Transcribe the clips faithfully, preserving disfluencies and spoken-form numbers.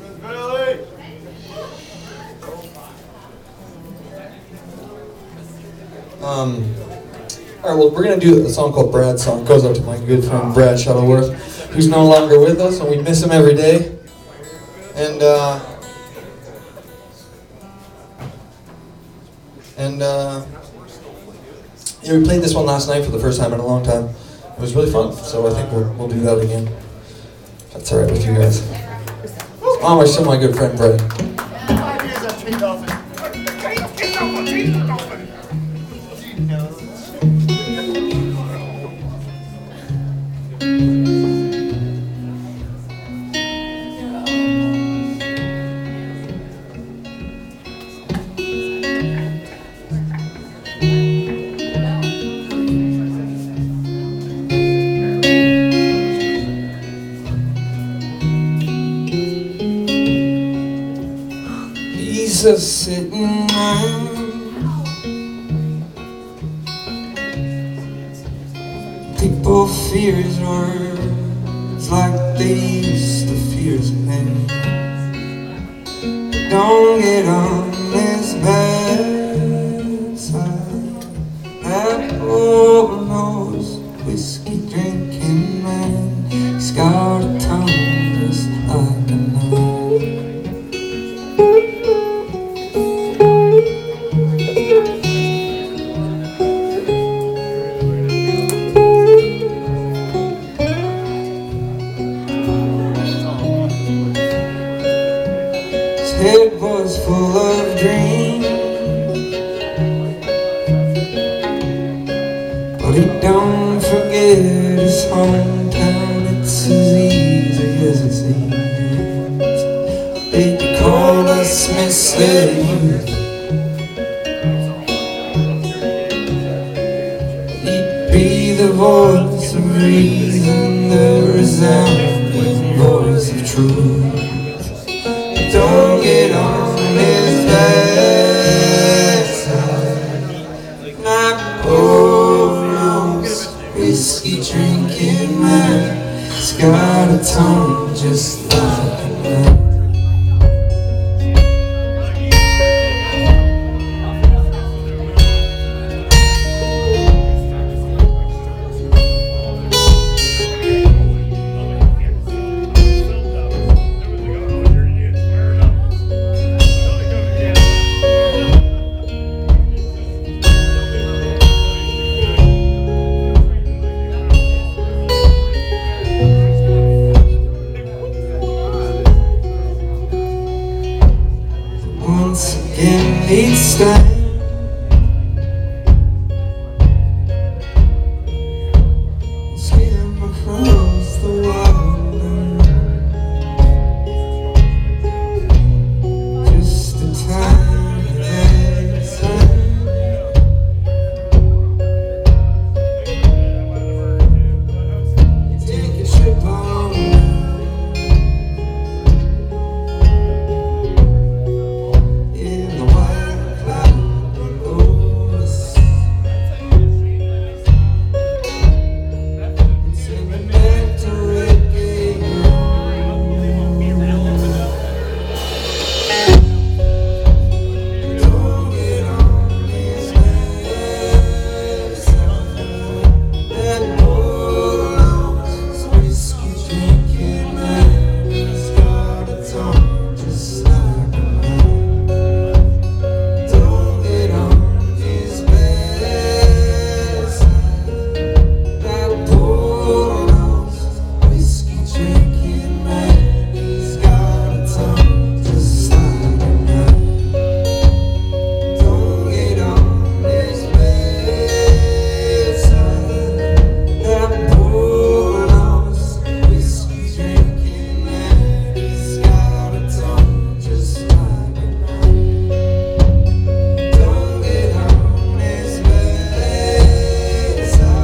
Um, all right, well, we're going to do a song called Brad's Song. It goes out to my good friend Brad Shuttleworth, who's no longer with us, and we miss him every day. And, uh, and, uh, yeah, we played this one last night for the first time in a long time. It was really fun, so I think we'll, we'll do that again. That's all right with you guys. Oh, my, still my good friend Brad. He's a sitting man, people fear his words like they used to fear his pain. Don't get on his bad side. That boy-nosed whiskey drinking man, he's got a tongue just like a knife. Head was full of dreams, but he don't forget his hometown. It's as easy as it seems. They call us misled youth. He'd be the voice of reason, the resounding voice of truth. Don't get on his bad side. My poor nose, whiskey drinking man, he's got a tongue just like a knife. Once again he'd stand, see him across the water, just a tiny exit. You take a trip on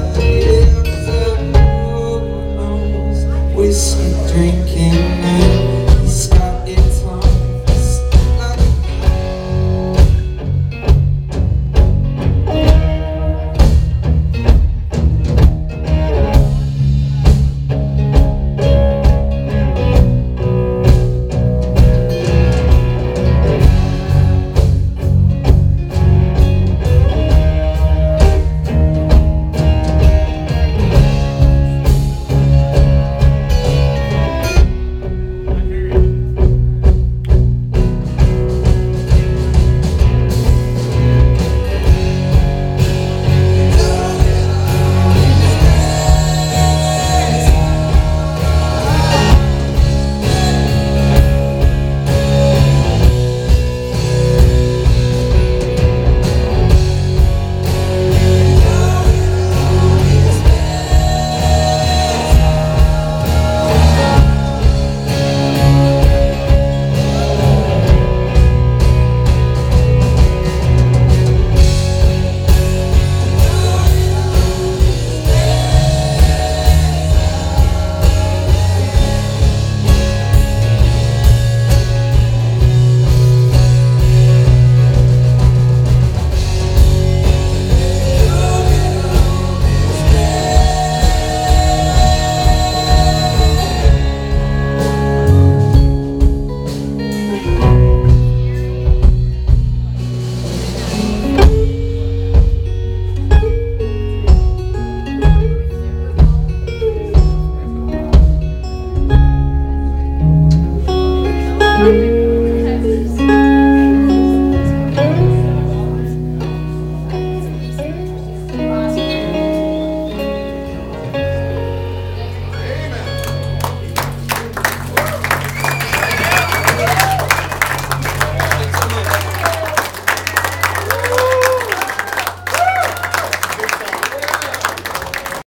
whiskey drinking man.